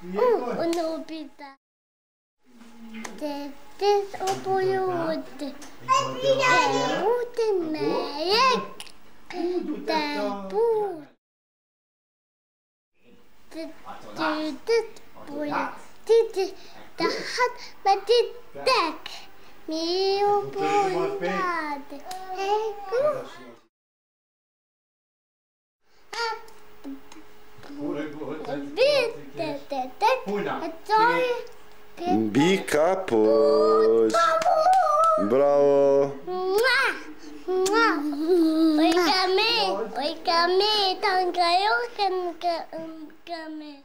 Unë pita. Të opullutë. Utë me jek. Të pur. Të pullutë. Të hatë me të tek. Mi opullutate. Bi kapuq. Bravo. Oi kami, tanggayo kan kami.